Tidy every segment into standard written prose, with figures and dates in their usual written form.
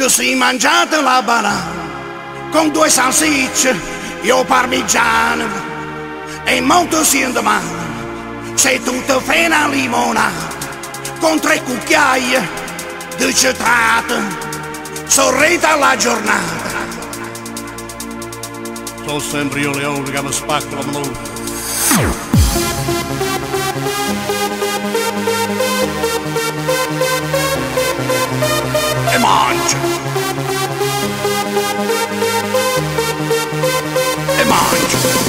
Tu sei mangiato la banana con due salsicce, io parmigiano e molto siendo sei tutto fena limonata con 3 cucchiaie di citrato, sorrita la giornata. Sono sempre io leone che mi spacco la mano. E mangio. E mangio.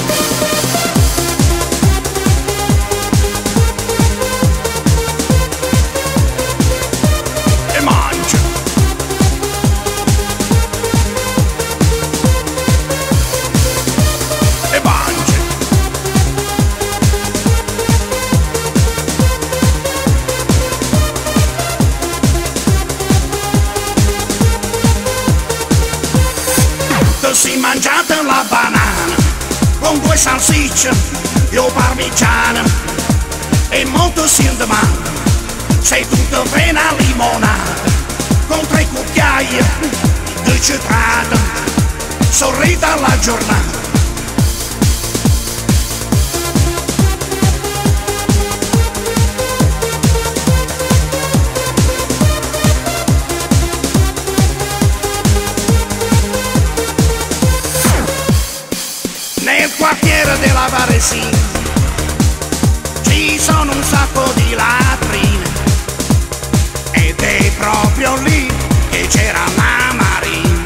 Si mangiate la banana con 2 salsicce, io parmigiano e molto siendo sei tutto fena limonata con 3 cucchiaie di citrato, sorrita la giornata. Nel quartiere della Varesina ci sono un sacco di latrine ed è proprio lì che c'era la Marina.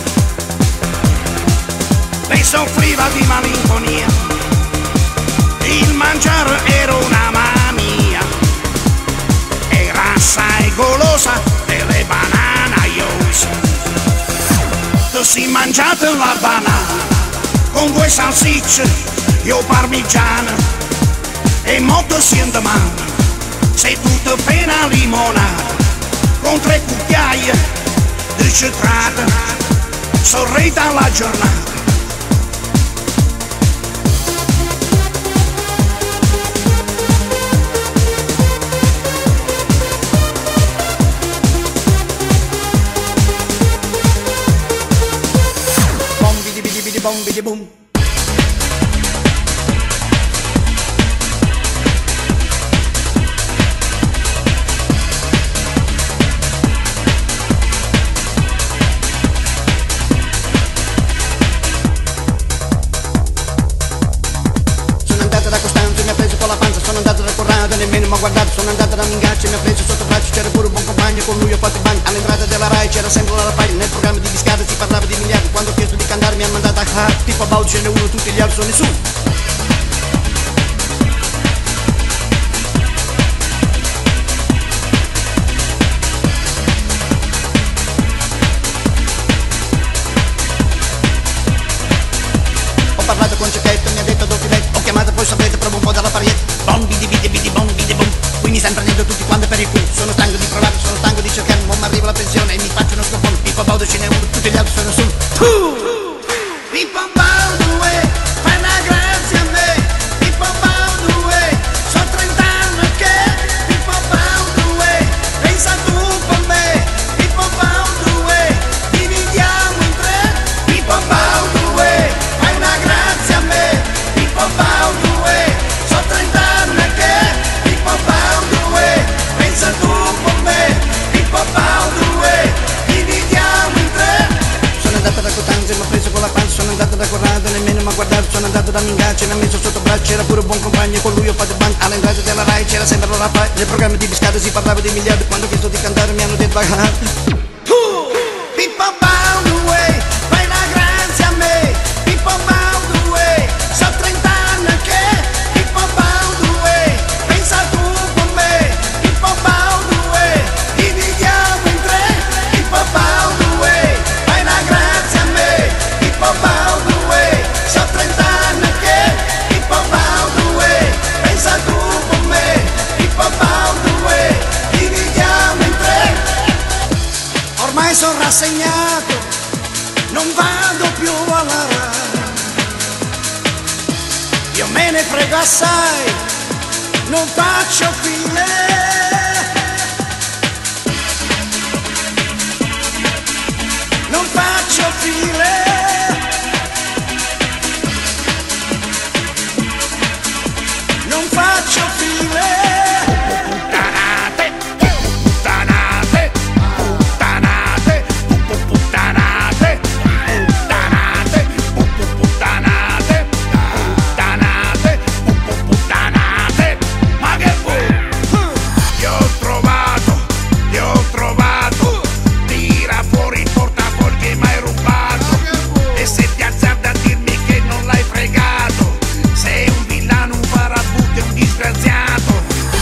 Lei soffriva di malinconia, il mangiare era una mania, era assai golosa delle bananaiose. Tu si mangiate la banana con 2 salsicce, io parmigiano e molto siendo sei tutto fena limonata con 3 cucchiaie di citrato, sorrita la giornata. Bom bidi boom. Sono andata da Costanzo e mi ha preso con la panza, sono andata da Corrado e nemmeno mi ha guardato, sono andata da Mingaccia e mi ha preso sotto braccio, c'era pure un buon compagno, con lui ho fatto il bagno, all'entrata della Rai c'era sempre la Rai, nel programma di Biscata si parlava di miliardi, quando ho chiesto di cantare mi ha mandata a tipo Bau, ce n'è uno, tutti gli altri sono nessuno. Ho parlato con Cecchetto, mi ha detto dove filetto, ho chiamato poi saprete, provo un po' dalla parietta. Bom bidi bidi bidi bom bidi bom, qui mi stanno prendendo tutti quanti per il culo, sono stanco di provare, sono stanco di cercare, non mi arriva la pensione e mi faccio uno scopone, tipo Bau, ce n'è uno, tutti gli altri sono solo. Pippo Baudo, fai una grazia a me, Pippo Baudo, sono 30 anni che Pippo Baudo, pensa tu con me, Pippo Baudo, dividiamo in 3, Pippo Baudo, fai una grazia a me, Pippo Baudo, sono 30 anni che Pippo Baudo, pensa tu con me, Pippo Baudo, dividiamo in 3. Sono andato da Cotanzo e mi ha preso con la panza, sono andato da Corrado, nemmeno mi ha guardato, sono andato da Mingaccia e mi ha messo sotto braccio, c'era pure un buon compagno e con lui ho fatto il bagno, all'entrata della Rai c'era sempre la Rai, nel programma di Biscata si parlava di miliardi, quando ho chiesto di cantare mi hanno detto Pippo Baudo, fai una grazia a me, Pippo Baudo, sono 30 anni che Pippo Baudo, pensa tu con me, Pippo Baudo, dividiamo in 3, Pippo Baudo, fai una grazia a me, Pippo Baudo, sono 30 anni che Pippo Baudo, pensa tu con me, Pippo Baudo, dividiamo in 3. Ormai sono rassegnato, non vado più alla Rai, io me ne frego assai, non faccio file. file, non faccio file. Puttanate, puttanate, puttanate, puttanate, puttanate, puttanate, puttanate, ma che vuoi? Ti ho trovato, tira fuori il portafoglio che mi hai rubato, e se ti azzardi a dirmi che non l'hai fregato, sei un villano, un farabutto e un disgraziato.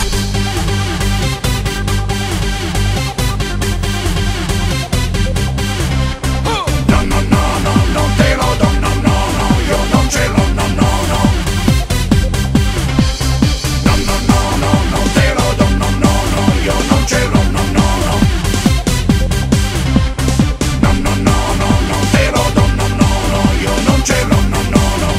No, no, no, no, non te lo do, no, no, no, io non ce l'ho, no, no, no. No, no, no, no, non te lo do, no, no, no, io non ce l'ho, no, no, no. No, no, no, no, non te lo do, no, no, no, io non ce l'ho, no, no, no.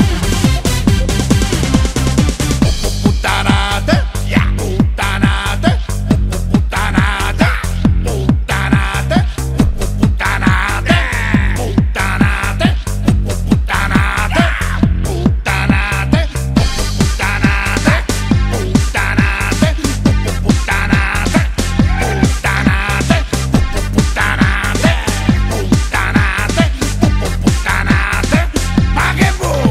Puttanate, puttanate, puttanate, puttanate, puttanate, puttanate, puttanate, puttanate, puttanate, puttanate, puttanate, puttanate, puttanate, ma che vuoi?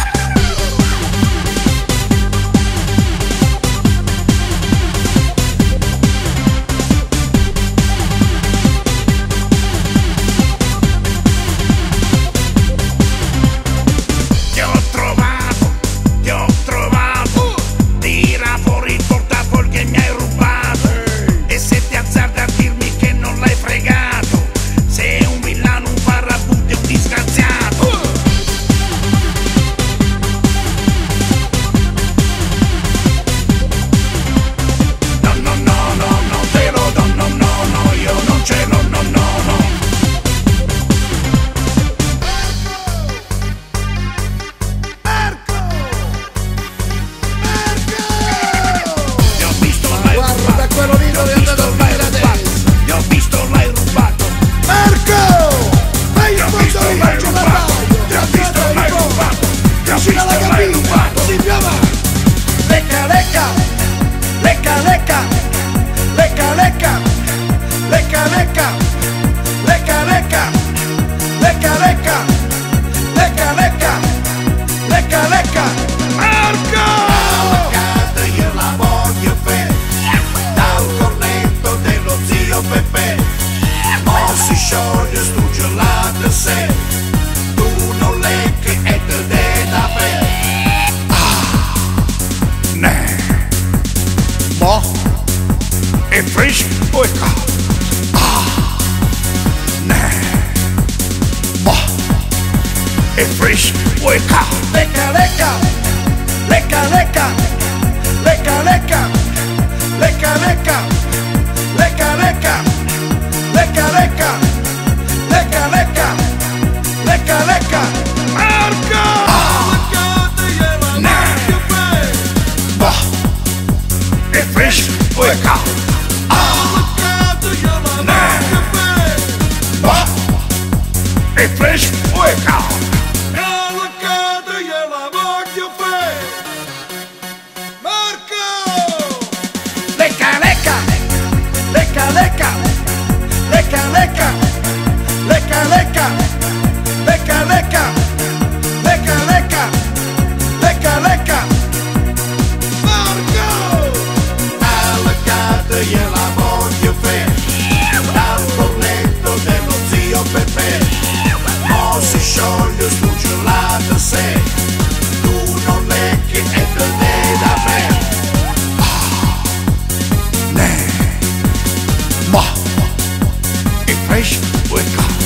Ti ho trovato, tira fuori il portafoglio che mi hai rubato, e se ti azzardi a dirmi che non l'hai fregato, sei un villano, un farabutto e un disgraziato. No, no, no, no, non te lo do, no, no, no, io non ce l'ho, no, no, no. Ti ho visto, l'hai Guarda rubato. quello lì dove è andato a finire adesso. Ti ho visto, l'hai rubato. Marco! Vai in fondo L'hai lì, faccio una rubato. radio! Ti ho visto, l'hai rubato. Ti ho Vicino visto, alla l'hai cabina! rubato. Si più avanti! Lecca, lecca! Lecca, lecca! Lecca, lecca! Lecca, lecca! Lecca, lecca! Lecca, lecca! Lecca, lecca! Lecca, lecca! Marco! Alla io la voglio bene, dal cornetto dello zio Peppe. Mo si scioglie stu gelato se tu non lecchi e te dai da bere. Ne. Mo è fresco e caldo. Ne. Mo è fresco e caldo. Lecca, lecca! Lecca, lecca! Lecca, lecca! Lecca, lecca! Lecca, lecca! Lecca, lecca! Lecca, lecca! Lecca, lecca! Marco! Mo è fresco e caldo. Mo è fresco e caldo. Lecca, lecca! Lecca, lecca! Lecca, lecca! Lecca, lecca! Lecca, lecca! Lecca, lecca! Lecca, lecca! Marco! Alla casa io la voglio bene, dal cornetto dello zio Peppe. Mo si scioglie stu gelato se tu non lecchi e te dai da bere. Ne. Mo è fresco e caldo.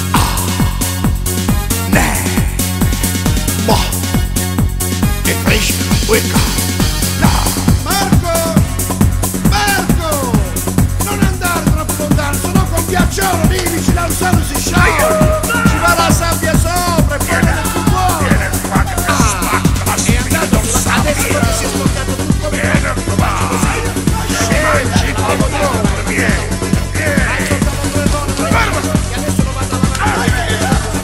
Ne. Mo è fresco e caldo. No. Marco! Marco! Non andare troppo lontano, sennò con ghiacciolo lì vicino al sole si scioglie! Ci va la sabbia sopra e poi viene più buono! Viene qua che ti spacca la spina dorsale. Adesso che si è sporcato tutto! Viene qua. Mangi tutto. Vieni. Vieni. E adesso lo vado a lavare!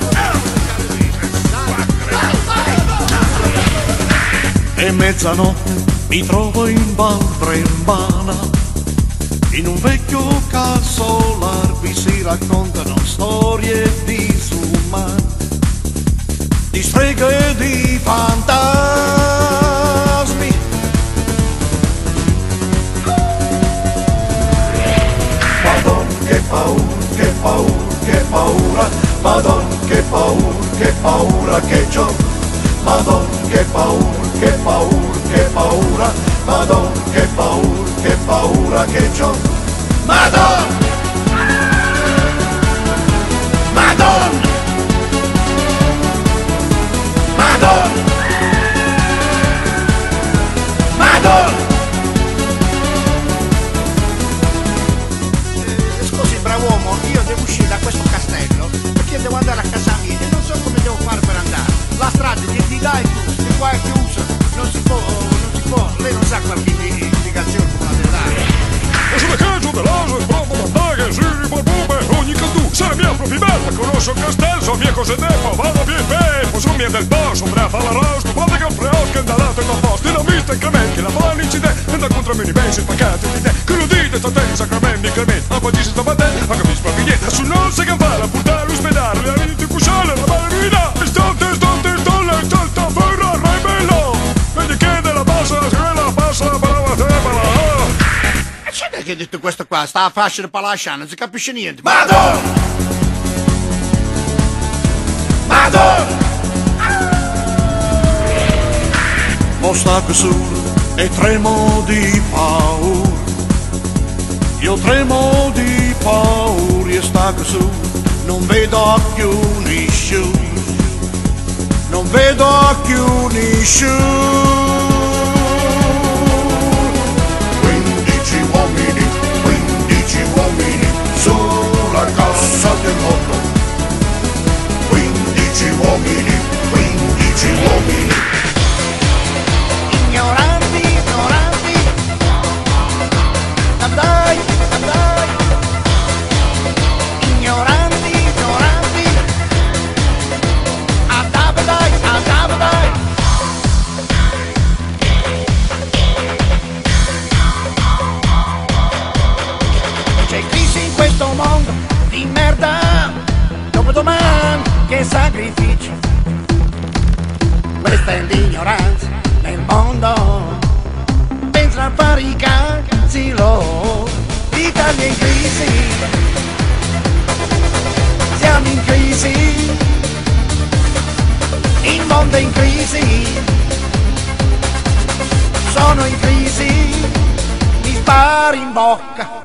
E mezzanotte mi trovo in Val Brembana, in un vecchio casolar vi si raccontano storie disumane, di streghe e di fantasmi. Madonna che paura, che paura, che paura, Madonna che paura che c'ho. Madonna che paura, che paura, che paura, Madonna che paura che c'ho. Madonna, Madonna, Madonna, Madonna. Scusi, brav'uomo, io devo uscire da questo castello perché devo andare a casa mia e non so come devo fare per andare. La strada di là è chiusa, di qua è chiusa, non si può, lei non sa qualche indicazione come la deve dare. E sulle cagio dell'aso, proprio da baghe, si ribalbume, ogni cantù, sarà mia proprio bella, conosco il castello, so mia cose tempo, vado via in me, posso mia del passo, brava la rosca, guarda che il preocchio è andato in posto, dinamite e Clemente, la buona incidente, e da contro me ne pensi spaccati di te, che lo dite, state sacramenti, Clemente, a poi ci sta battendo, ma capisco che niente, su non si campana, a portare all'ospedale, la vita in cusciale, la ballerina, e stonte, salta, ferra, rebello, vedi che della bassa, brava te, E c'è che ha detto questo qua, sta a fascia di Palasciano, non si capisce niente. Madonna, Madonna. Mo sta qui solo e tremo di paura, io tremo di paura e sta qui solo, non vedo più nessuno. Non vedo più nessuno. 15 uomini sulla cassa del mondo. 15 uomini. Ignoranti, andai, ignoranti, adabadai. C'è crisi in questo mondo di merda, dopodomani che sacrifici, questa è l'ignoranza nel mondo, pensa a fare i cazzi loro, l'Italia è in crisi, siamo in crisi, il mondo è in crisi, sono in crisi, mi spari in bocca.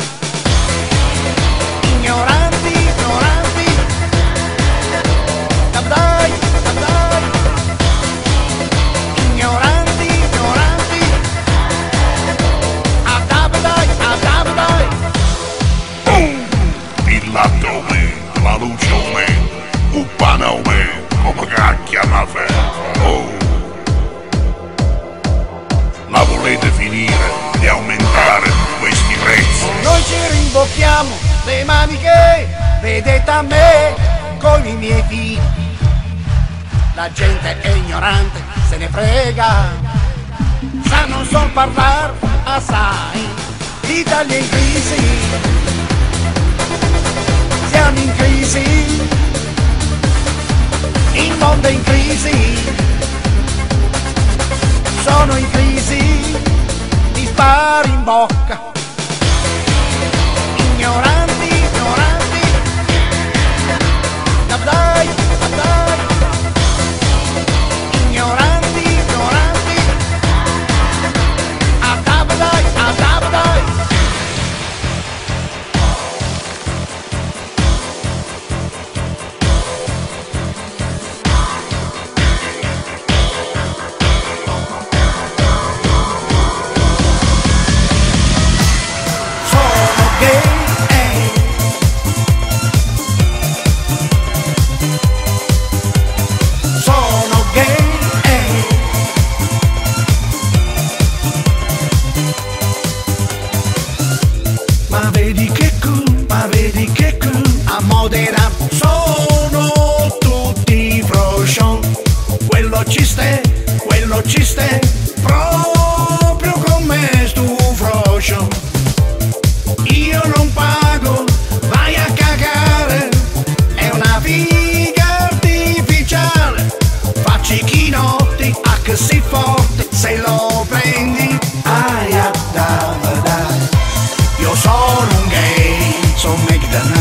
Ignoranti, dai, ignoranti, adabadai. Il latte aumenta, la luce aumenta, il pane aumenta, come cacchia la fe. Oh. La volete finire di aumentare questi prezzi? Noi ci rimbocchiamo le maniche, vedete a me con i miei figli. La gente è ignorante, se ne frega, sanno solo parlare assai. L'Italia è in crisi, siamo in crisi, il mondo è in crisi, sono in crisi, mi spari in bocca. Ignoranti, dai, ignoranti, adabadai. ci stai,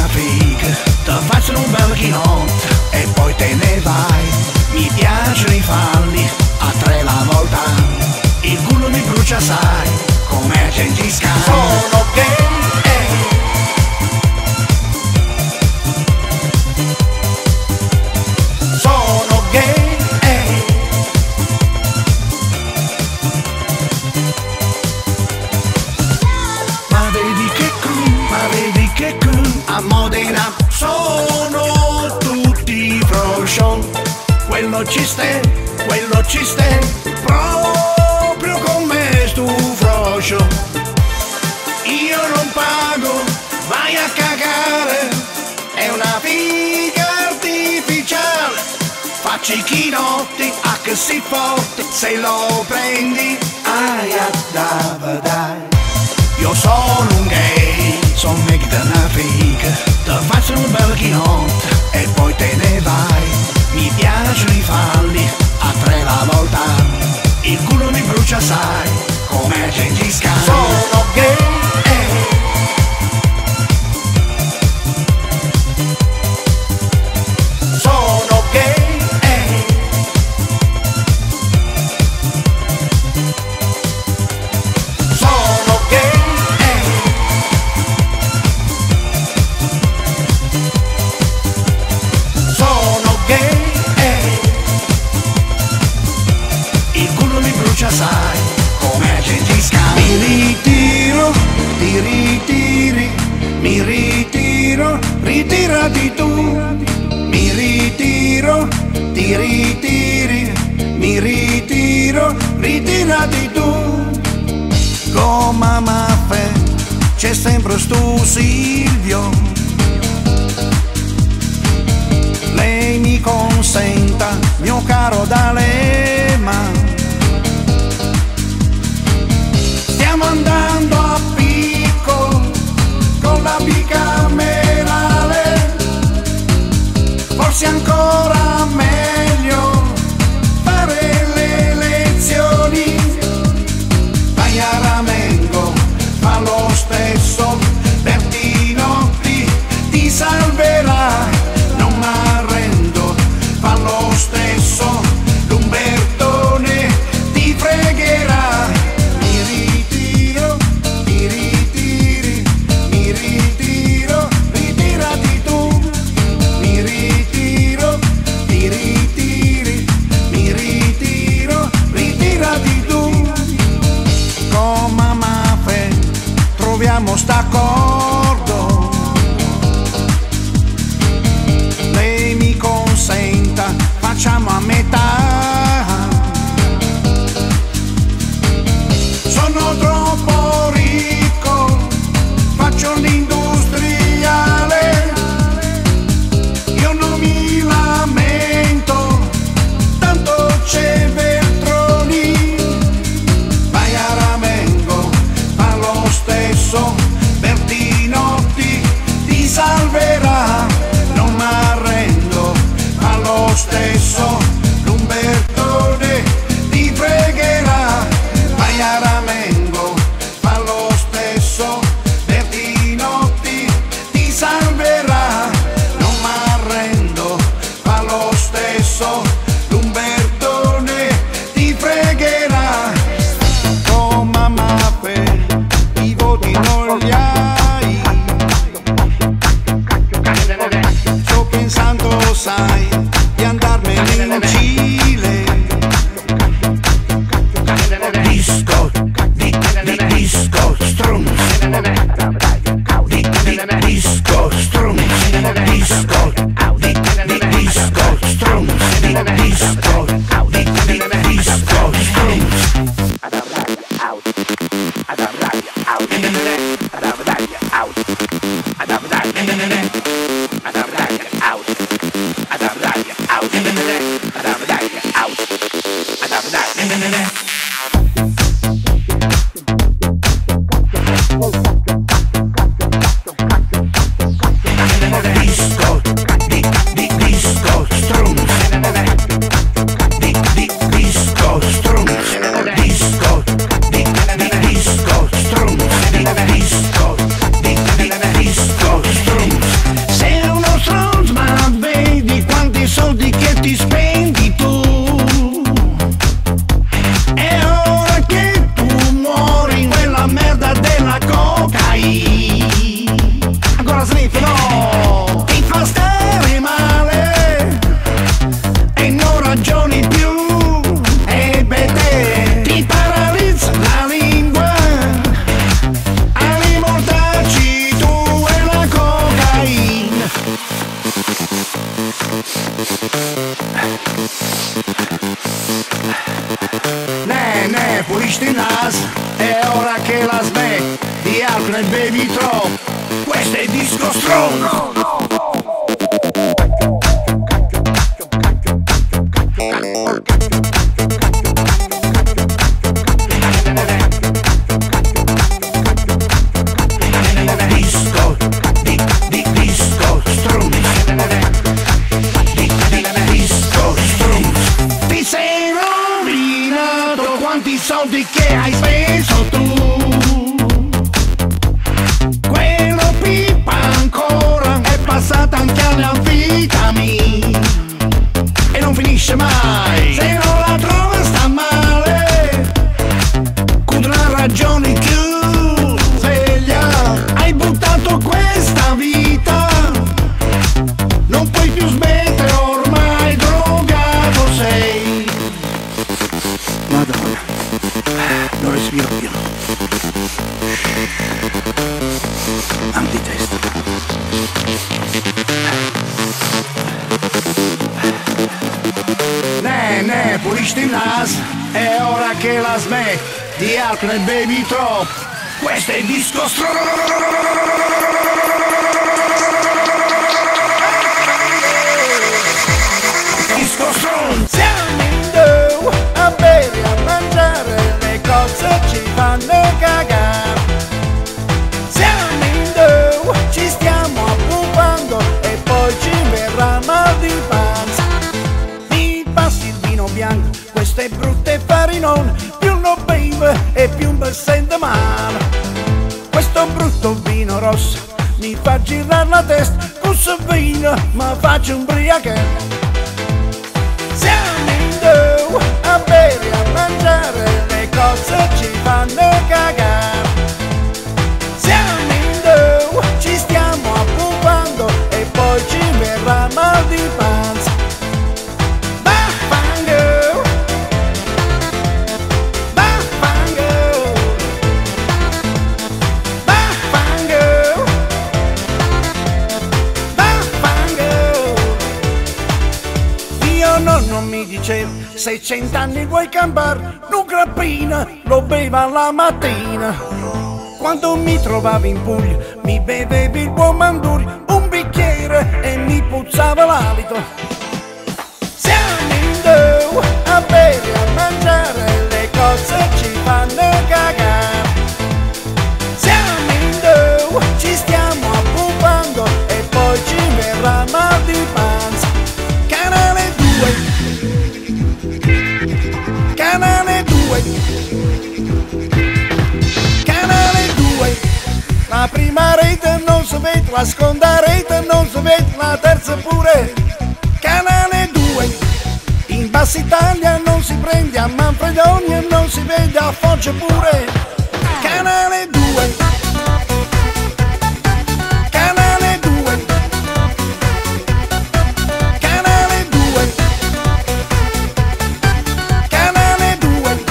figa, ti faccio un bel chinotto e poi te ne vai. Mi piacciono i falli a 3 la volta, il culo mi brucia sai, come Gengis Khan. Sono gay, sono gay, ma vedi che cool, a Modena sono tutti froscion, quello ci sta, proprio come stu froscio. Io non pago, vai a cagare, è una figa artificiale. Faccio i chinotti a che si forte, se lo prendi, aia dai. Io sono un gay, sono mica da una figa, ti faccio un bel chinotto e poi te ne vai. Mi piacciono i falli a 3 la volta, il culo mi brucia sai, come Gengis Khan. Sono gay, sono gay, sono gay, sono gay, il culo mi brucia sai, come Gengis Khan. Mi ritiro, ritirati tu. Mi ritiro, ti ritiri, mi ritiro, ritirati tu. Come Maffè c'è sempre sto Silvio, lei mi consenta, mio caro D'Alema. Stiamo andando a picco con la bicamerale, forse ancora meglio fare le elezioni. Vai a Ramengo, fa lo stesso, Bertinotti ti salverà, non m'arrendo, fa lo stesso, Lumbertone ti fregherà. Mi ritiro, il naso, è ora che la smetti di alcol e bevi troppo. Questo è disco strong. Soldi che hai speso tu, quello pipa ancora, è passata anche alle anfetamine e non finisce mai. Se non la trova sta male, con una ragione più sveglia. Hai buttato questa vita, non puoi più smettere, ormai drogato sei. Madonna, non respiro più. Mal di testa. Ne, pulisci il naso, è ora che la smetti di alcol e bevi troppo. Questo è disco Disco strong. Siamo in due a bere, a mangiare, le cose ci fanno cagare. Siamo in due, ci stiamo appupando e poi ci verrà mal di panza. Mi passi il vino bianco, questo è brutto e farinone, più lo bevo e più mi sento male. Questo brutto vino rosso mi fa girare la testa, questo vino mi faccio ubriacare. Siamo in due a bere, a mangiare, le cose ci fanno cagare. Siamo in due, ci stiamo appupando e poi ci verrà mal di panza. Baffango, baffango, baffango, baffango. Mio nonno mi diceva, se 100 anni vuoi campare, un grappino lo beva la mattina. Quando mi trovavi in Puglia, mi bevevi il buon mandurio, un bicchiere e mi puzzava l'alito. Siamo in due a bere, a mangiare, le cose ci fanno cagare. Siamo in due, ci stiamo appupando e poi ci verrà mal di panza. Canale 2, Canale 2, Canale 2, la prima rete non si vede, la seconda rete non si vede, la terza pure. Canale 2, in Bassa Italia non si prende, a Manfredonia e non si vede, a Foggia pure. Canale 2, Canale 2, Canale 2, Canale 2.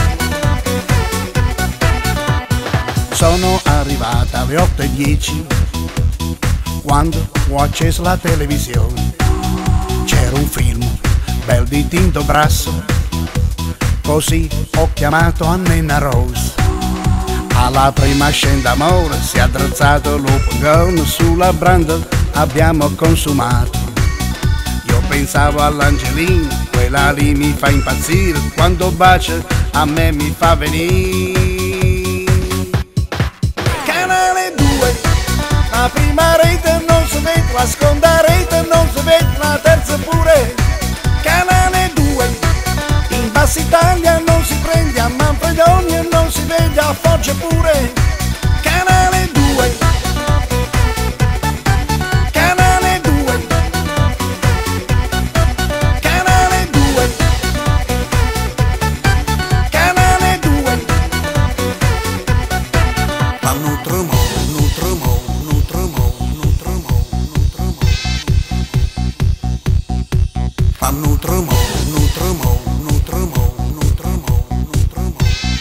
Sono arrivata alle 8:10 quando ho acceso la televisione. C'era un film bel di Tinto Brasso, così ho chiamato Annina Rose. Alla prima scena d'amore si è addrizzato l'open sulla branda, abbiamo consumato. Io pensavo all'Angelina, quella lì mi fa impazzire, quando bacia a me mi fa venire. Canale 2, la prima rete non si vede, la seconda rete non si vede, la terza pure. Canale 2, in Bassa Italia non si prende, a Manfredonia non si vede, a Foggia pure. Canale 2, Canale 2, Canale 2, Canale 2. Ma nutromo, nutromo, nutromo, nutromo, nutromo. Ma nutromo, nutromo, nutromo, nutromo, nutromo.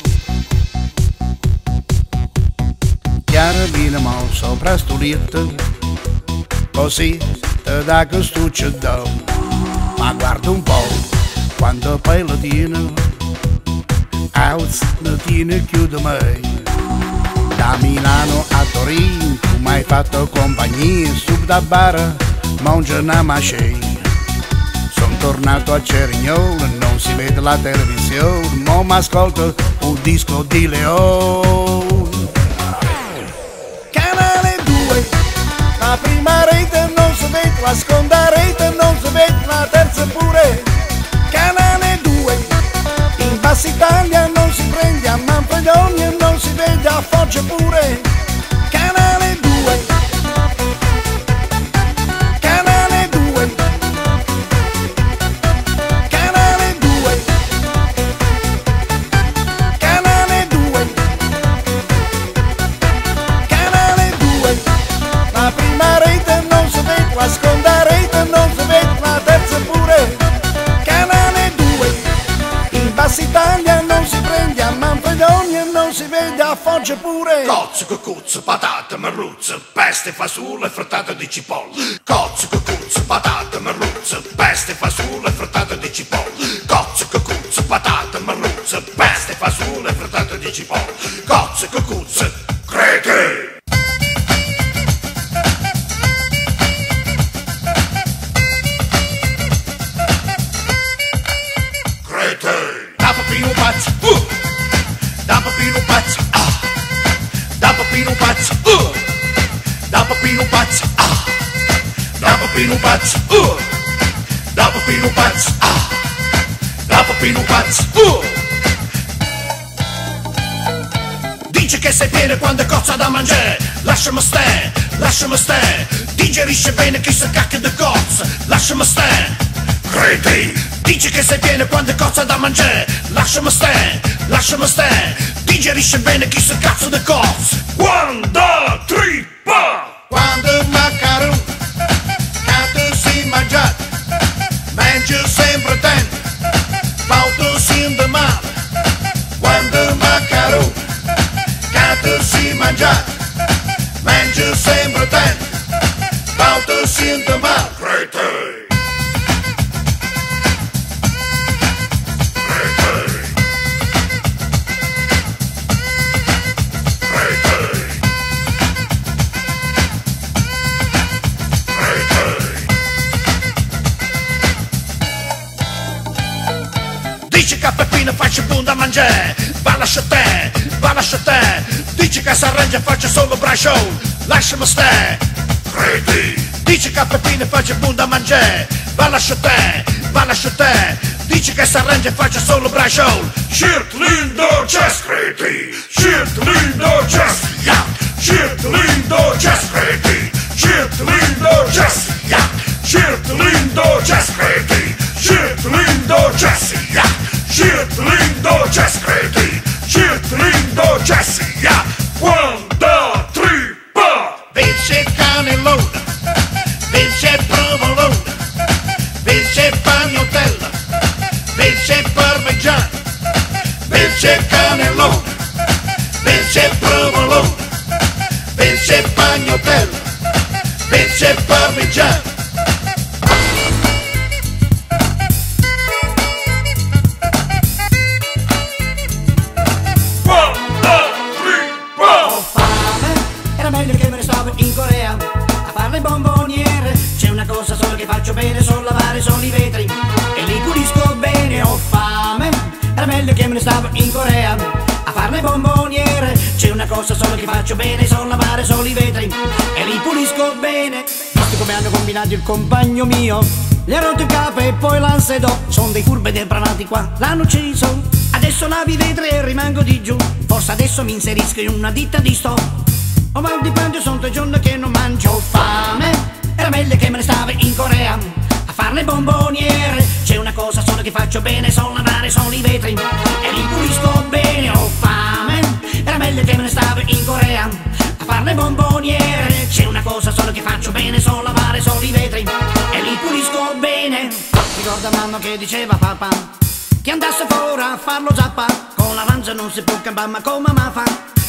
Chiara vino mo sopra sto letto, così te dà questo do. Ma guarda un po', quando poi lo tiene, Aus ne tiene chiude mai. Da Milano a Torino, tu m'hai fatto compagnia, su da bar, mangia una mascei. Sono tornato a Cerignola, non si vede la televisione, mo m'ascolto un disco di Leone. Canale 2, la prima rete non si vede, la seconda rete non si vede, la terza pure. Canale 2, in Bassa Italia non si prende, a Manfredonia non si vede, a Foggia pure. Canale 2, Canale 2, Canale 2, Canale 2, Canale 2, la prima rete non si vede, la seconda rete non si vede, la terza pure. Canale 2, in Bassa Italia non si prende, a Manfredonia non si vede, a Foggia pure. Cozzo, cucuzzo, patate, merluzzo, peste, fasullo e frittata di cipolla. Cozzo, cucuzzo, patate, merluzzo, peste, fasullo e frittata di cipolla. Cozzo, cucuzzo, patate, merluzzo, peste, fasullo e frittata di cipolla. Cozzo, cucuzzo, crete! Da papino pazzo, da papino pazzo, da papino pazzo, da papino pazzo, da papino pazzo, da papino pazzo, da papino pazzo. Dice che sei pieno quando è cozza da mangiare, lasciami stare, digerisce bene chi sa cacca di cozza, lasciami stare, credi. Dice che sei pieno quando è cozza da mangiare, lasciami stare, digerisce bene chi sa cazzo di cozza. Quando trippa, Quando il macaron cade si mangiato, mangia sempre tanto, pauto si de male. Quando il macaron cade si mangiato, mangia sempre tanto, pauto si de male. crete! Dice che a Peppino faccio buon da mangiare, va lascia te. Dice che a Sarrengia faccio solo braccio, lasciami stare, credi. Dice che a Peppino faccio buon da mangiare, va lascia te. Dice che a Sarrengia faccio solo braccio. Shirt lindo chest, credi. Shirt lindo chest, yeah. Shirt lindo chest, credi. Shirt lindo chest, yeah. Shirt lindo chest, credi. Shirt lindo chest, yeah. Shirt lindo chest, credi. Shirt lindo chest, yeah. Quando trippa, Vince cannellone, vince provolone, vince pagnotella, vince parmigiano, vince cannellone, vince provolone, vince pagnotella, vince parmigiano. Era meglio che me ne stavo in Corea a fare le bomboniere. C'è una cosa sola che faccio bene, so lavare solo i vetri e li pulisco bene. Ho fame. Era meglio che me ne stavo in Corea a fare le bomboniere. C'è una cosa sola che faccio bene, so lavare solo i vetri e li pulisco bene. Visto come hanno combinato il compagno mio, gli ha rotto il capo e poi l'ansedò. Sono dei furbi depravati qua, l'hanno ucciso. Adesso lavi i vetri e rimango di giù. Forse adesso mi inserisco in una ditta di sto. Ho mal di pancia, sono 3 giorni che non mangio. Ho fame. Era meglio che me ne stavo in Corea a fare le bomboniere. C'è una cosa sola che faccio bene, so lavare solo i vetri e li pulisco bene. Ho fame. Era meglio che me ne stavo in Corea a fare le bomboniere. C'è una cosa sola che faccio bene, so lavare solo i vetri e li pulisco bene. Ricorda mamma che diceva papà che andasse fuori a farlo zappa, con la lancia non si può campare, ma come ma fa?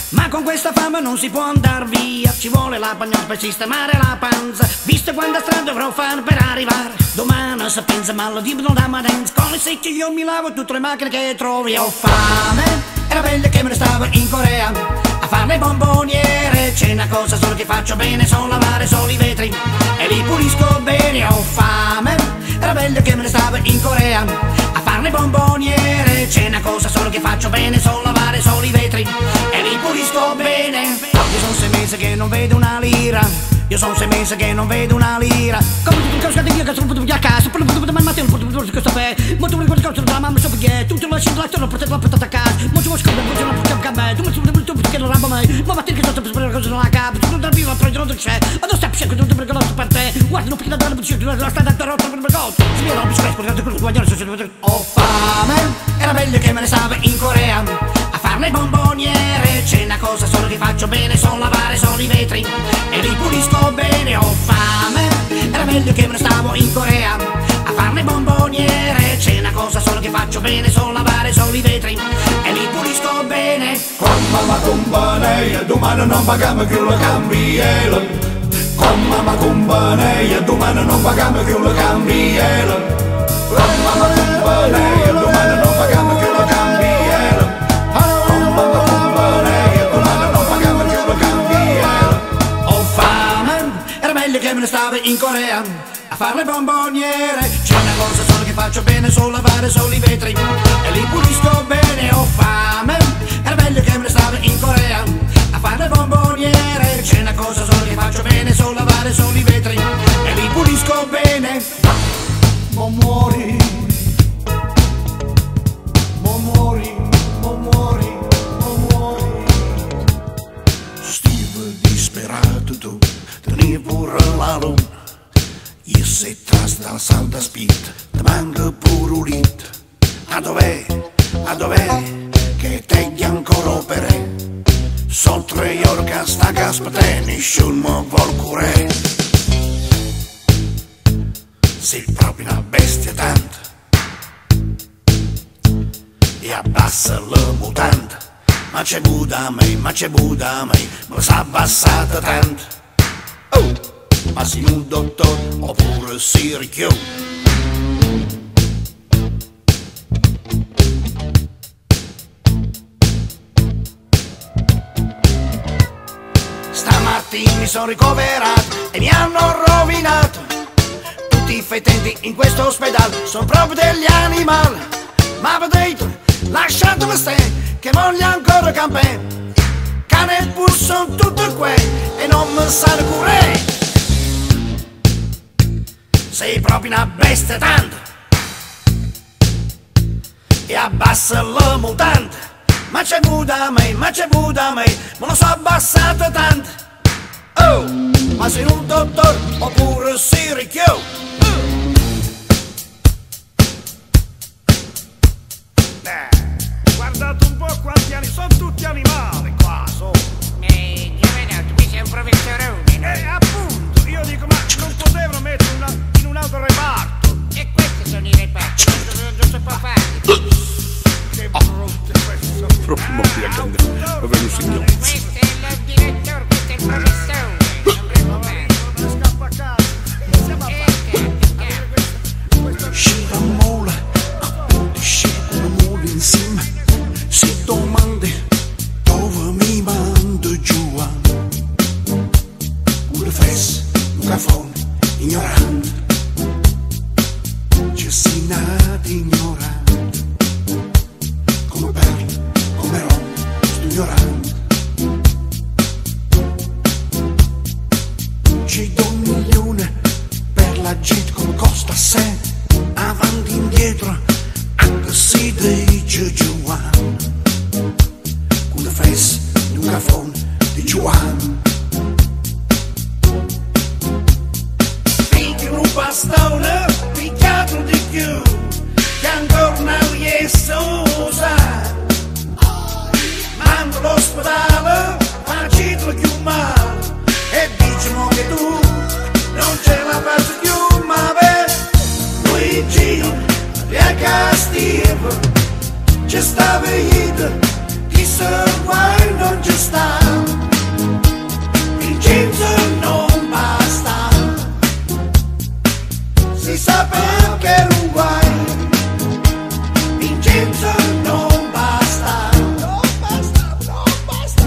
Ma con questa fama non si può andar via, ci vuole la bagnola per sistemare la panza, visto quanta strada dovrò fare per arrivare. Domani si pensa mal di non da madenza, con le secchie io mi lavo tutte le macchine che trovi. Ho fame, era bella che me ne stavo in Corea a fare le bomboniere. C'è una cosa solo che faccio bene, so lavare solo i vetri e li pulisco bene. Ho fame, era bella che me ne stavo in Corea a fare le bomboniere. C'è una cosa solo che faccio bene, so lavare solo i vetri e li pulisco bene. Io sono 6 mesi che non vedo una lira, io sono 6 mesi che non vedo una lira. Come tu cosa di via che sono a casa, per il mattino per questo pe, molto mi ricordo della mamma so perché tutto lo lascio l'altro per la portata a casa. Molto scopo per la portata a casa, tu mi che la roba mai, ma vattene che sto per la cosa nella capa, tu non devi prendere il c'è. Adesso stai cercando di prendere per te. Guarda, non perché da la strada da rotta per il gol. Si vede un spazio per quello guadagnare. Ho fame, era meglio che me ne stavo in Corea a fare le bomboniere. C'è una cosa solo che faccio bene, so lavare solo i vetri e li pulisco bene. Ho fame, era meglio che me ne stavo in Corea a fare le bomboniere. C'è una cosa solo che faccio bene, so lavare solo i vetri e li pulisco bene. Con mamma compagnia, domani non paghiamo più la cambiela. Con mamma compagnia, domani non paghiamo più la cambiela. Con mamma compagnia, domani non paghiamo più la cambiela. Con mamma compagnia, domani non paghiamo più la cambiela. Ho fame, era meglio che me ne stavo in Corea a fare le bomboniere. C'è una cosa solo che faccio bene, so lavare solo i vetri e li pulisco bene. Ho fame, era meglio che me ne stavo in Corea a fare le bomboniere. C'è una cosa solo che faccio bene, so lavare solo i vetri e li pulisco bene. Mo muori, mo muori, mo muori, mo muori. Steve disperato tu, teni pure la luna. Io sei tras dalla salda spinta, ti manca pure un lit. A dov'è che te ancora opere? Sono 3 ore che sta che aspetta, nessuno vuol curare. Sei proprio una bestia tanto e abbassa la mutanda. Ma c'è Buda me, ma c'è Buda me, me la sa abbassata tanto. Oh, ma sei un dottore oppure sei ricchione? Stamattina mi sono ricoverato e mi hanno rovinato tutti i fetenti in questo ospedale, sono proprio degli animali. Ma vedete, lasciatemi stare che voglio ancora campare. Cane e pur sono tutti qui e non mi sanno curare. Sei proprio una bestia tanto e abbassa la mutanda. Ma c'è Buda me, ma c'è Buda me, me lo so abbassata tanto. Oh, ma sei un dottore oppure sei ricchione? Guardate un po' quanti anni, sono tutti animali qua, sono. Giovanotto, qui sei un professorone. Appunto, io dico, ma non potevano mettere in un altro reparto? E questi sono i reparti, non si può fare. Che brutte queste sono. Proprio morti a grande. Dove è un signore? Questo è il direttore, questo è il professore. Non preoccupare. Non scappa a casa. Siamo a fare. Scira mola, appunto scira una mola insieme. Se domandi dove mi mando giù. Una fes, un cafone, ignorante. Ci si nati ignorante. Come bello, come rom, sto ignorante. Ci do 1 milione per la gente come costa sé. Avanti e indietro, anche se dice Giovanni. Una fes, un cafone di Giovanni. Un bastone picchiato di più che ancora non riesco a usare. Mando all'ospedale, facito più male e dicono che tu non ce la faccio più. Ma beh, Luigi, riecca Steve, ci sta venuto, chissà guai non ci sta. sapeva che era un guai. Vincenzo non basta, non basta, non basta.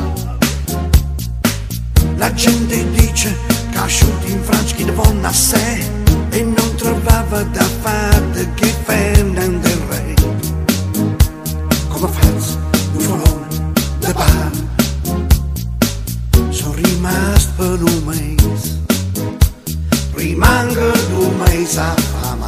La gente dice che ha asciutti in Francia che devono a sé e non trovava da fare che Ferdinand del Re. Come faz un folone de bar, sono rimasto per un mese, rimango 2 mesi a fama.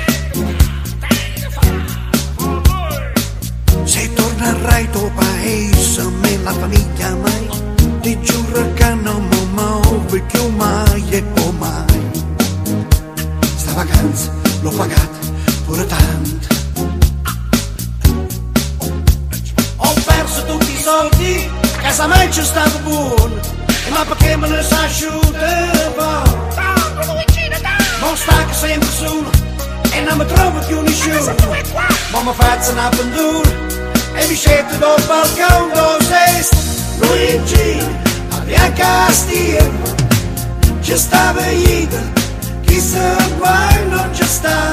Se tornerai tuo paese, me la famiglia mai, ti giuro che non mi muovo più mai e poi mai. Sta vacanza l'ho pagata pure tanto. Ho perso tutti i soldi, casa mai c'è stato buono, ma perché me ne sa asciutta? Non sta che sempre solo e non mi trovo più nessuno. Ma mi faccio una pendura e mi scendo dal balcone dove sei. Luigi, a Castillo, ci stava io, chissà mai non ci sta.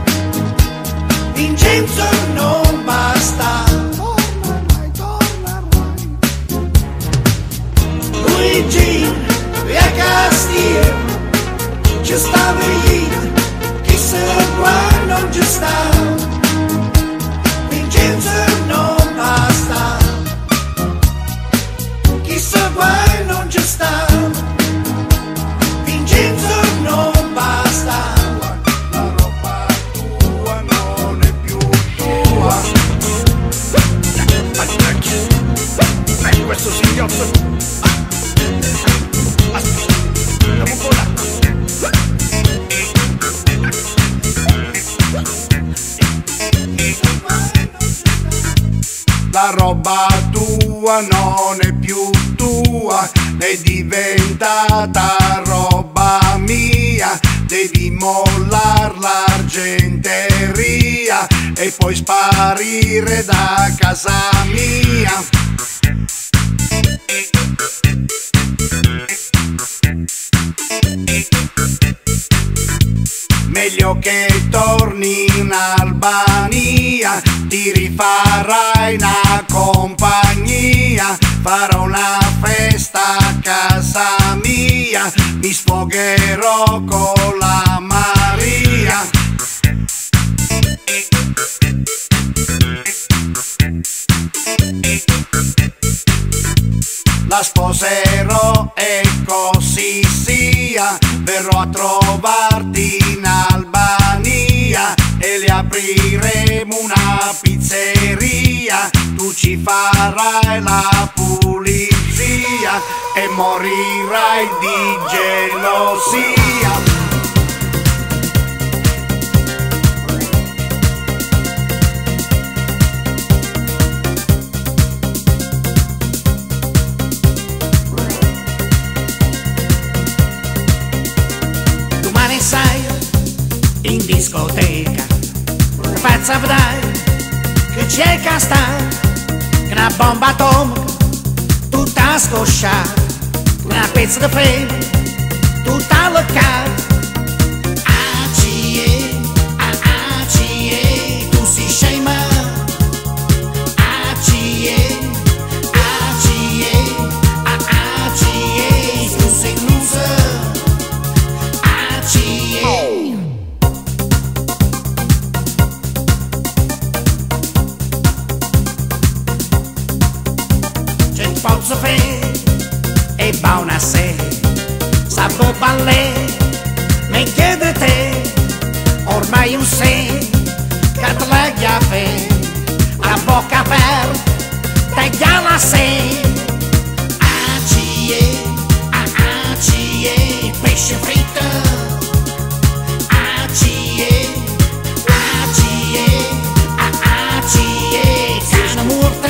Vincenzo non basta. Torna mai. Luigi, a Castillo, ci stava io, chissà mai non ci sta. Vincenzo non basta. Chissà mai non ci sta. Vincenzo non basta. La roba tua non è più tua. Questo singhiozzo. Andiamo un po' là. La roba tua non è più tua, è diventata roba mia. Devi mollar l'argenteria e poi sparire da casa mia. Meglio che torni in Albania, ti rifarai una compagnia, farò una festa a casa mia, mi sfogherò con la Maria. La sposerò e così sia, verrò a trovarti in Albania e le apriremo una pizzeria. Tu ci farai la pulizia e morirai di gelosia. Sai, in discoteca faccia vedere che c'è che sta, che una bomba atomica tutta scosciata, una pezza di freddo tutta leccata. ACE, ACE, tu sei scema. ACE, ACE, ACE, tu sei loser. Pozzo fare e buona sé, sapo ballare, mi chiede te, ormai un sé, che te la chiave, a bocca aperta, tagliala sé. ACE, ACE, pesce fritto. ACE, ACE, ACE, carne morta.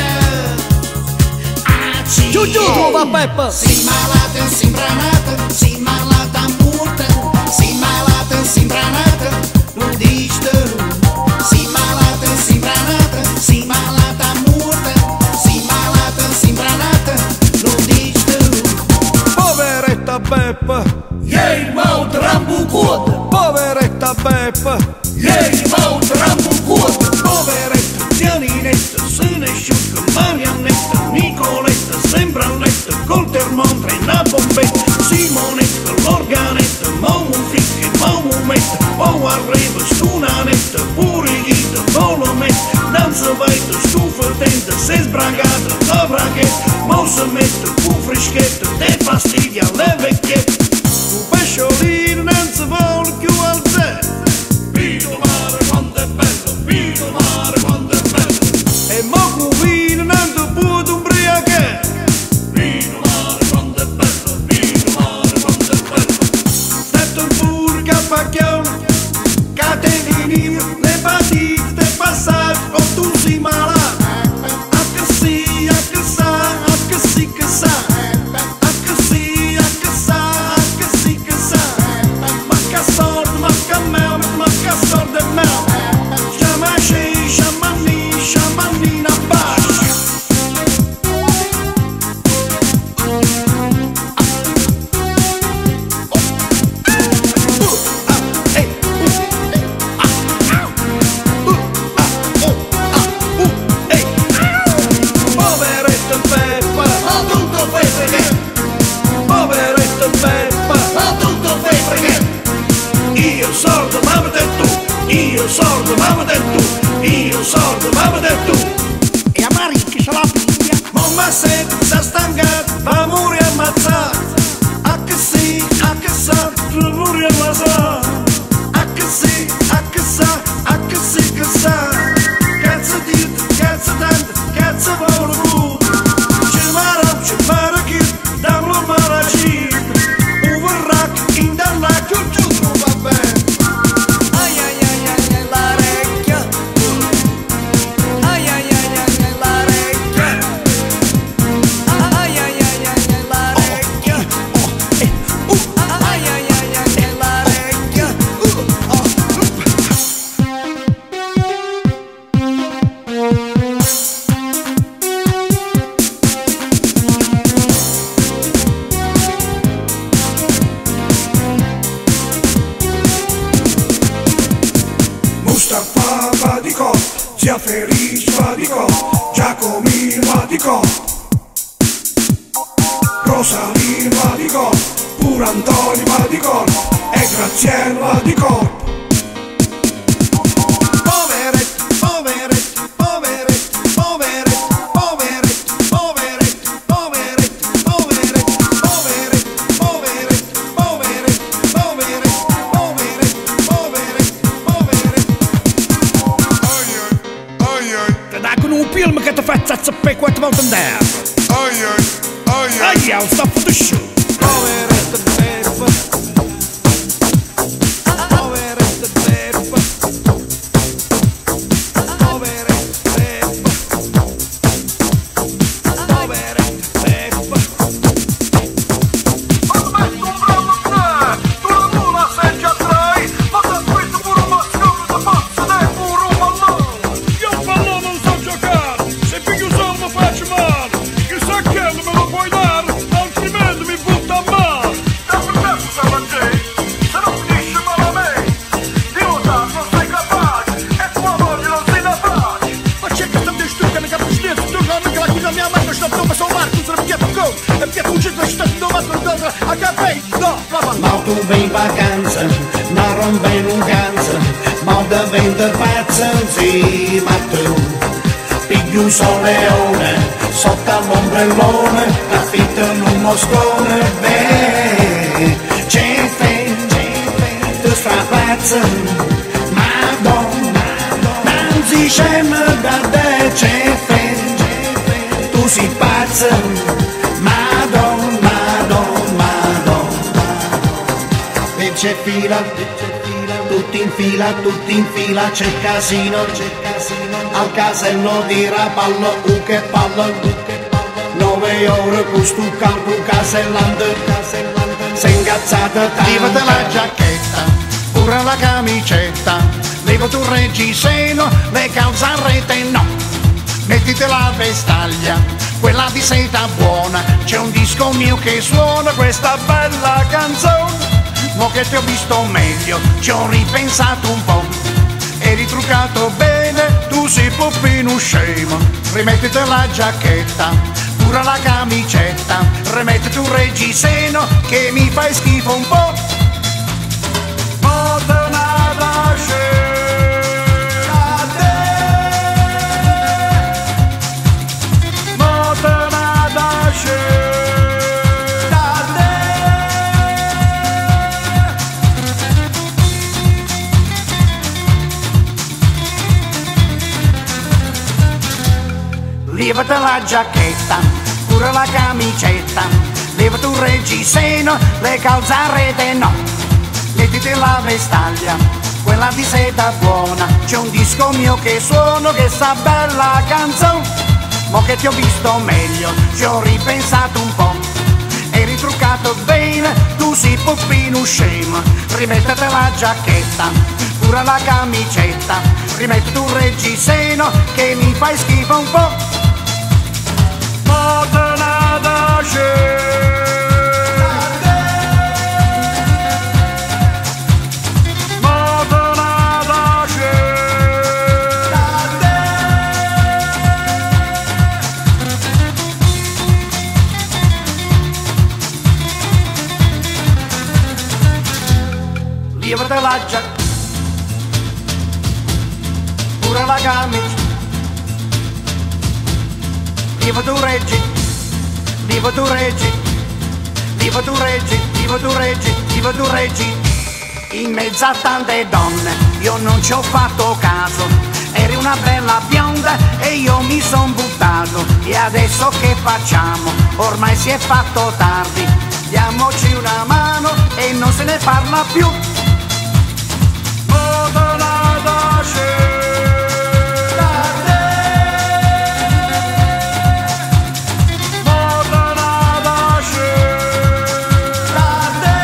Giù, va Peppa! Si malata, si imbranata, si malata morta, si malata, si imbranata, non dici tu. Si malata, si imbranata, si malata morta, si malata, si imbranata, non dici tu. Poveretta Peppa! Jej, mau trambucot! Poveretta Peppa! Peppa. Ieri volta rampo un cuoto, poveretta, zianinetta, se ne asciuga, Mariannetta, Nicoletta, sembra a letto, col termometro in una bombetta, Simonetta, l'organetta, momo fricche, momo metta, o arriva stunanetta, pure ghita, volometta, non si vede, stufa tenta, se sbragata, la braghetta, mo si mette, fu freschetta, te fastidia le vecchiette, un pesciolino non si vuole più alzare. Vino mare quanto è bello, vino mare quanto è bello. E mo vino non ti può ubriacare. Vino mare quanto è bello, vino mare quanto è bello. Stetto pure cappacchione, catenini, le partite, te passate, o tu sei malato. A che sì, a che sa, a che sì che sa. A che sì, a che sa, a che sì che sa. Ma che sorte, ma che mel, ma che sorte è mel. Sciamaci, sciamanni, sciamannina bacia. Poveretta Peppa, ho tutto fai perché. Poveretta Peppa, ho tutto fai perché. Io sordo, mamma del tu. Io sordo, mamma del tu. Io sordo, mamma del tu. E a Mari che se la piglia. Mamma sente, sta stancato, va muri ammazzato. A che sì, a che sa, tu muri ammazzato. A che sì, a che sa, a che sì che sa. Cazzo di, cazzo tanto, cazzo volo blu. Ci mara chi, damlo maraci. Uvarrac, indallac, giù, va bene. Ai ai ai ai ai l'orecchia. Ai ai ai ai ai l'orecchia. Ai ai ai ai ai l'orecchia. Ai ai ai ai ai l'orecchia. Mustafa va di cop, zia Felice va di cop, Giacomino va di cop, Rosalino va di cop, pure Antonio va di cop, e Graziella va di cop. Poveretti, poveretti, poveretti, poveretti, poveretti, poveretti, poveretti, poveretti, poveretti, poveretti, poveretti, poveretti, poveretti, poveretti, poveretti. Te dà con un film che ti fa zappare 4 volte in terra. Aia, sta for the show. Poveretta Peppa. Poveretta Peppa. Poveretta Peppa. Poveretta Peppa. Aspetta un bravo tre, tu la mula sei già trai, ma ti aspetto pure un mascone da pazzo dai pure un pallone. Io il pallone non so giocare, se piglio soldo faccio male. Chissà che me lo puoi dare, altrimenti mi butta a mare. Dammi il tempo, Salvatore, se non finisce male a me. Di usare non sei capace, e tua moglie non sei da pace. Ma c'è che sta stucca, ne capisci niente. Tu non che la chiusa mia mano, sta dove sono Marco, se ne piace con. E piace un giro, sta dove sono a capelli. No, Ma tu vai in vacanza, ma non vai in vacanza, ma da vendere pazza, sì, ma tu pigli un soleone, sotto all'ombrellone, affittano un moscone, beh, c'è fe, tu strapazza, madonna, non si scema da te, c'è fe, tu si pazza, madonna, madonna, madonna. E c'è fila, tutti in fila, c'è casino, al casello di Rapallo, che palla, 9 ore con stu campo casellante, sei ingazzata levate la giacchetta, pure la camicetta, levati un reggiseno, le calze a rete no, mettite la vestaglia, quella di seta buona, c'è un disco mio che suona questa bella canzone, mo che ti ho visto meglio, ci ho ripensato un po'. E ritruccato bene, tu sei poppino scemo. Rimettiti la giacchetta, pure la camicetta, rimettiti un reggiseno che mi fai schifo un po'. Motonata scena te, motonata scena te. Levati la giacchetta, pure la camicetta, levati un reggiseno, le calze a rete no. Mettiti la vestaglia, quella di seta buona, c'è un disco mio che suono, che sa bella canzone. Mo che ti ho visto meglio, ci ho ripensato un po'. E ritruccato bene, tu sei poppino scemo. Rimettiti la giacchetta, pure la camicetta, rimettiti un reggiseno che mi fai schifo un po'. Motonata scena te, motonata scena te. Levati la giacchetta, pure la camicia, levati un reggi, levati un reggi, levati un reggi, levati un reggi, levati un reggi. In mezzo a tante donne io non ci ho fatto caso, eri una bella bionda e io mi son buttato. E adesso che facciamo? Ormai si è fatto tardi, diamoci una mano e non se ne parla più. Motonata scena te, motonata scena te.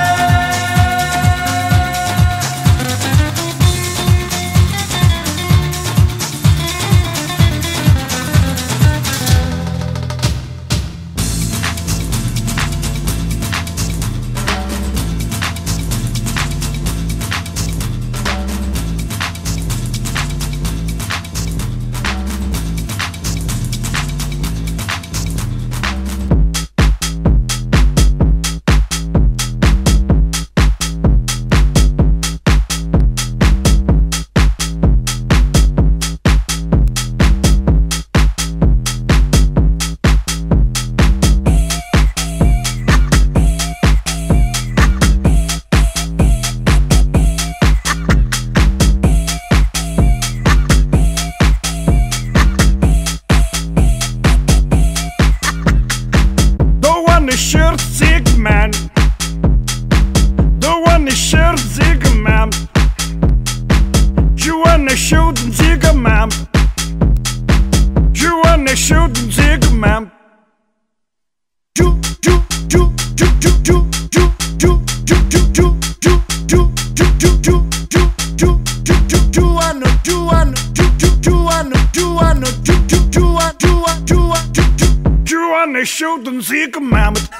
Shooting Zika Mammoth.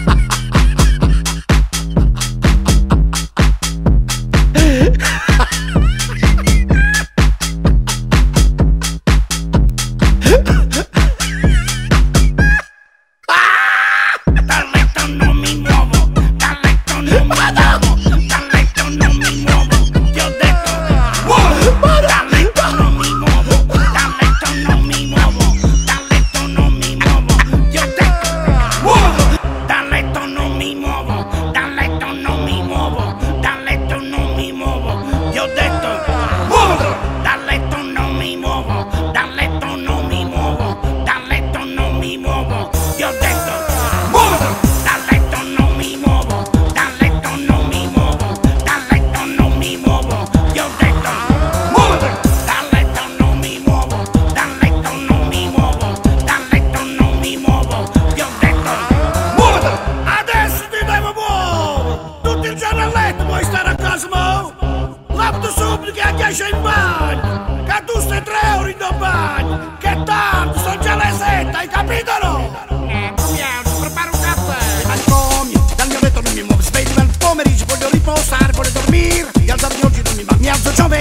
esce in bagno, che tu stai 3 ore in bagno, che tanto, sono già le 7, hai capito no? Piano, prepara un caffè. Dal mio letto non mi muovo, sveglio dal pomeriggio, voglio riposo.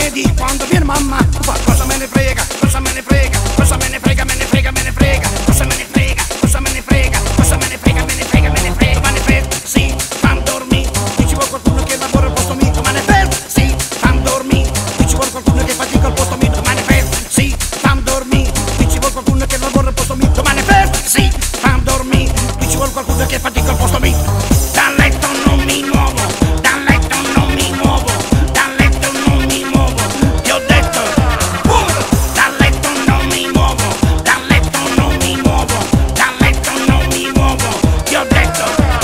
vedi quando viene mamma. Ma cosa me ne frega, cosa me ne frega, cosa me ne frega, me ne frega, me ne frega, cosa me ne frega, cosa me ne frega, cosa me ne frega, me ne frega, me ne frega, ma ne frega, sì, fammi dormire, qui ci vuole qualcuno che lavora al posto mio, ma ne frega, sì, fammi dormire, qui ci vuole qualcuno che fatica al posto mio, ma ne frega, sì, fammi dormire, qui ci vuole qualcuno che lavora al posto mio, ma ne frega, sì, fammi dormire, qui ci vuole qualcuno che fatica al posto mio. Dal letto non mi muovo, dal letto non mi muovo, dal letto non mi muovo, ti ho detto, dal letto non mi muovo, dal letto non mi muovo, dal letto non mi muovo, ti ho detto.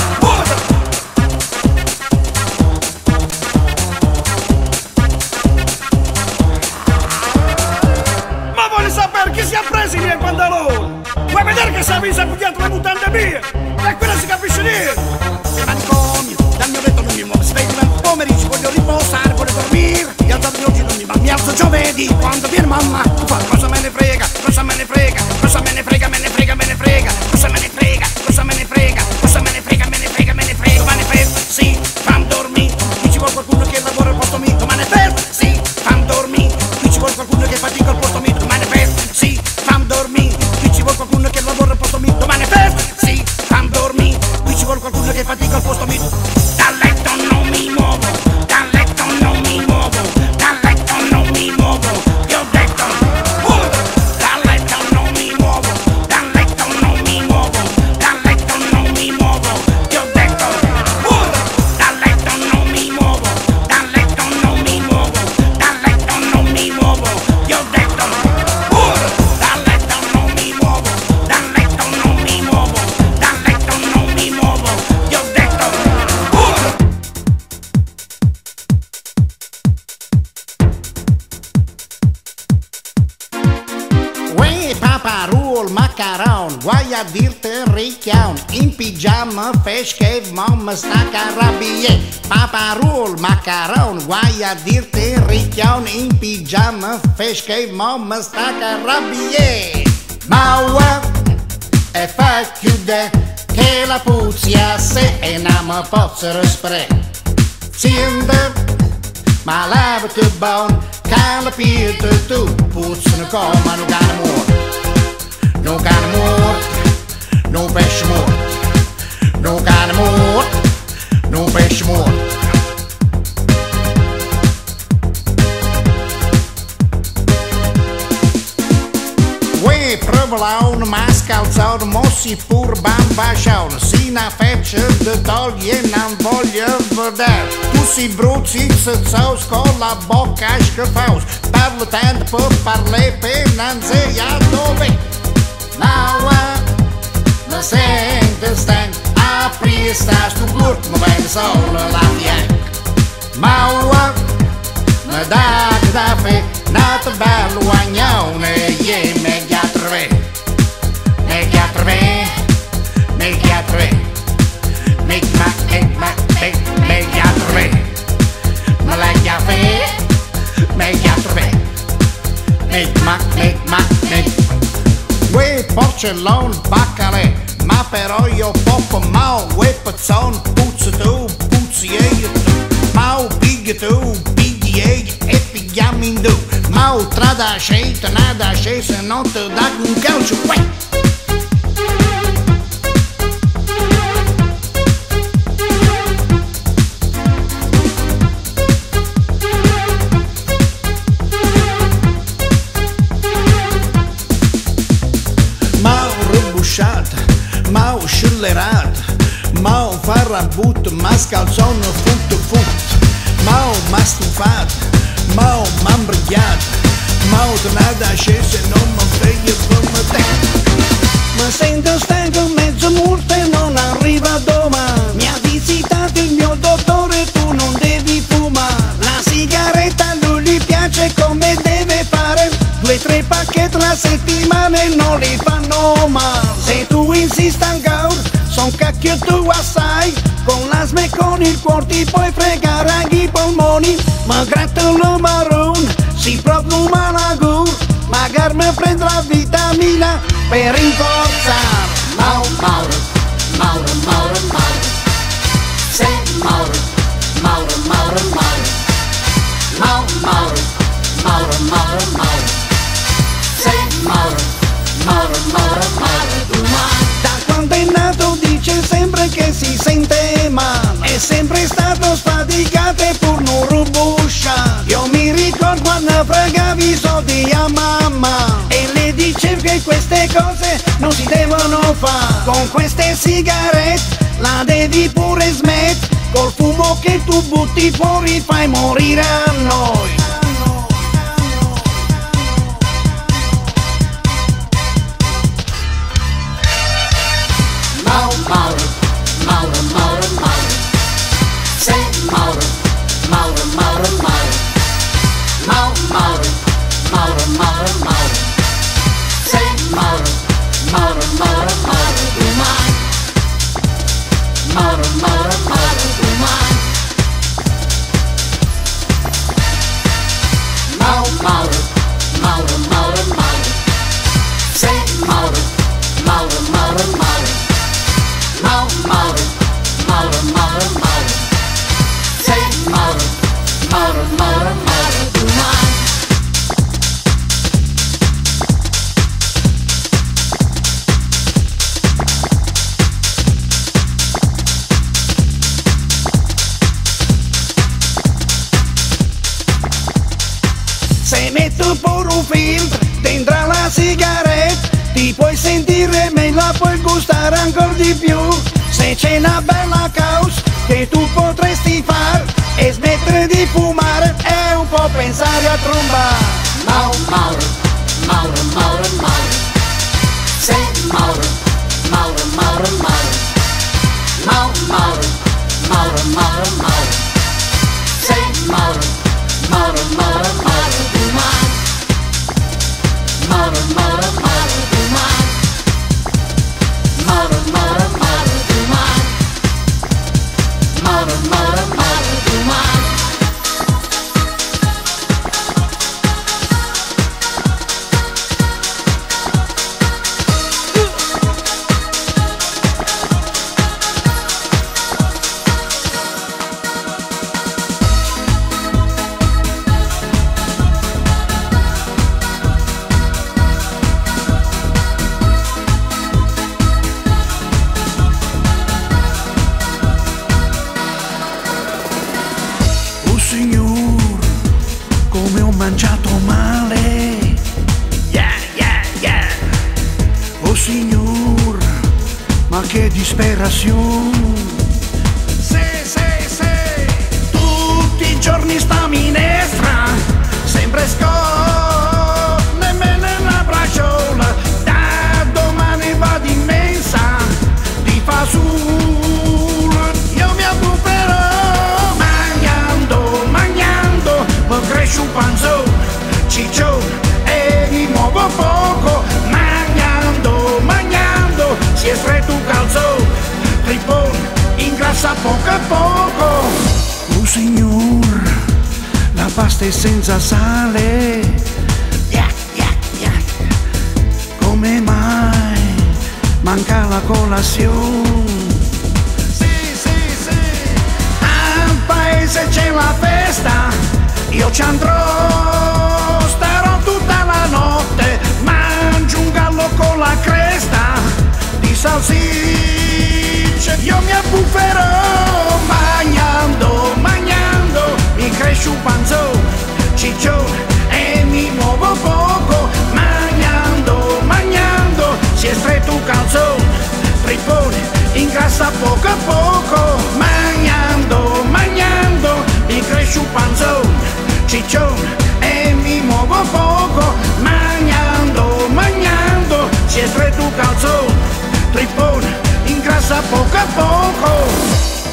Ma vuole sapere chi si è preso i miei pantaloni? Vuoi vedere che si è pigliato le mutande mie? E quella si capisce niente! Manicomio, dal mio letto non mi muovo, svegli al pomeriggio, voglio riposare, voglio dormire. Mi alzo oggi non mi alzo giovedì, quando viene mamma. Fa cosa me ne frega, cosa me ne frega, cosa me ne frega, me ne frega, me ne frega, cosa me ne frega, cosa me ne frega, cosa me ne frega, me ne frega, me ne frega, ma ne frega, sì, fammi dormire, qui ci vuole qualcuno che lavora al posto mio, ma ne frega, sì, fammi dormire, qui ci vuole qualcuno che fatica al posto mio, ma ne frega, sì, fammi dormire, qui ci vuole qualcuno che lavora al posto mio, ma ne frega, sì, fammi dormire, qui ci vuole qualcuno che fatica al posto mio. Dal letto non mi muovo, dal letto non mi muovo, dal letto non mi muovo, ti ho detto. Dal letto non mi muovo, dal letto non mi muovo, dal letto non mi muovo, ti ho detto. Dal letto non mi muovo, dal letto non mi muovo, dal letto non mi muovo, ti ho detto. Dal letto non mi muovo, dal letto non mi muovo, dal letto non mi muovo, ti ho detto. Uè papa rul macaron, guai a dirte ricchiaun, in pigiama fes che mamma sta carabie. Papa rul macaron, guai a dirte ricchiaun, in pigiama fes che mamma sta carabie. Maua e fa chiude che la puzia se e nama pozza spre. Ziende ma lava te bon, cala pietă tu, puțin coma nu gana mort. Nu gana mort, nu pești mort. Nu gana mort, nu pești mort. Ue prăvălaun, mascalțaun, mosi pur bambașaun, sina fece de toglie n-am voglio vedere. Tu si bruci să-ți con la bocca șcăfaus, parlo tant per parle pe nanzeia dove. Naua, mă sento stanc, apri stas tu gurt, mă vede solo la fianc. Maua, mă dac da fe, nata bello guagnone, e me chiatrove, me chiatrove, me chiatrove, me chiatrove, me la chiave, me chiatrove, me. Ue porcellon, baccalè, ma però io poco mau, ue pazzon, puzza tu, puzzi io tu, mau piglia tu, pigli io e pigliamo in due. Mau trada scelta, nada scelta, non te dà un calcio, uè. Mau rebusciata, mau scellerata, mau farrabut, mascalzon fut, mau mastufata, mau m'ambrigliata, mau tornata scesa e non mi frega come te. Ma sento stanco mezzo morto e non arriva domani. Mi ha visitato il mio dottore, tu non devi fumare. La sigaretta a lui gli piace come deve fare. 2-3 pacchetti la settimana e non li fanno male. Se tu insisti ancora, son cacchio tu assai. Con l'asma e con il cuore ti puoi fregare anche i polmoni. Ma gratta lo marrone, si profuma la gola. Magari mi prendo la vitamina per rinforzare. Mauro, Mauro, Mauro, Mauro, Mauro. Sei Mauro, Mauro, Mauro, Mauro. Mauro, Mauro, Mauro, Mauro. Sei Mauro, Mauro, Mauro, Mauro, tu mai. Da quando è nato dice sempre che si sente male, è sempre stato sfaticato e pur non rubuscia. Io mi ricordo quando fregavi i soldi a mamma e le dicevi che queste cose non si devono fare. Con queste sigarette la devi pure smettere, col fumo che tu butti fuori fai morire a noi. Mauro, Mauro, Mauro, Mauro, Mauro. Sei Mauro, Mauro, Mauro, Mauro. Mauro, Mauro, Mauro, Mauro, Mauro. Sei Mauro, Mauro, Mauro, Mauro, tu mai. Mauro, Mauro, Mauro, tu mai. Mauro, Mauro, Mauro, Mauro, Mauro. Sei Mauro, Mauro, Mauro, Mauro. Mauro, Mauro, Mauro, Mauro, Mauro. Sei Mauro, Mauro, Mauro, Mauro, tu mai. Se metto pure un filtro dentro la sigaretta, ti puoi sentire meglio, puoi gustare ancora di più. Se c'è una bella causa che tu potresti fare e smettere di fumare e un po' pensare a trombare. Mauro, Mauro, Mauro, Mauro, Mauro. Sei Mauro, Mauro, Mauro, Mauro. Mauro, Mauro, Mauro, Mauro, Mauro. Sei Mauro, Mauro, Mauro, Mauro, tu mai. Mauro, Mauro, Mauro, tu mai. Mauro, Mauro, Mauro, tu mai. Mauro, Mauro, Mauro, tu mai. Oh signor, come ho mangiato male. Yeah, yeah, yeah. Oh signor, ma che disperazione. Sì. Tutti i giorni sta minestra, sempre scotta, nemmeno una bracciola. Da domani vado in mensa, ti fa sul. Io mi abbufferò, mangiando, mi cresce un panzone, ciccione e mi muovo poco. Mangiando, si è stretto un calzone, tripone, ingrassa poco a poco. Oh signor, la pasta è senza sale. Yeah. Come mai manca la colazione? Sì. Al paese c'è la festa, io ci andrò, starò tutta la notte, mangio un gallo con la cresta di salsicce. Io mi abbufferò, mangiando, mi cresce un panzone, ciccione e mi muovo poco. Mangiando, si è stretto un calzone, tripone, ingrassa poco a poco. Mangiando, mi cresce un panzone, ciccione e mi muovo poco. Mangiando, si è stretto un calzone, tripone, ingrassa poco a poco.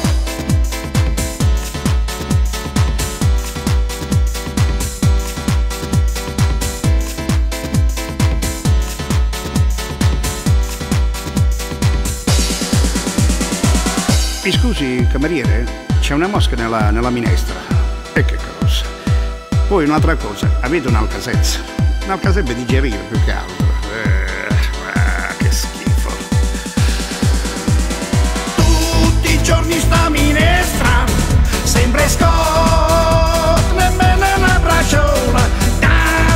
Mi scusi, cameriere, c'è una mosca nella minestra. E che cosa? Poi un'altra cosa, avete un'alcasezza? Un'alcasezza per digerire più che altro. Che schifo. Tutti i giorni sta minestra, sempre scotta, nemmeno una bracciola. Da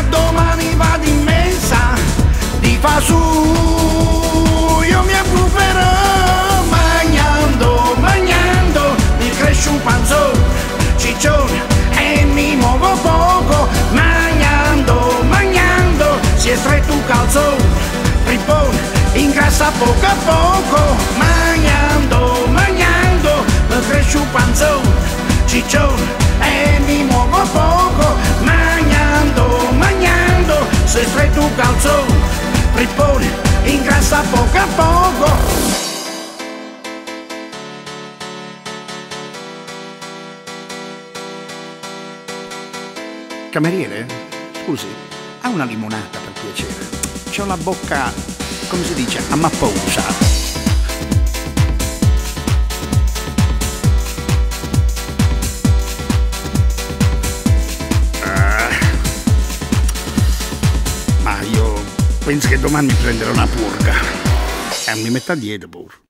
Cameriere? Scusi, ha una limonata per piacere? C'ho la bocca, come si dice, a mapposa. Ma io penso che domani mi prenderò una purga. Mi metta a dieta pure.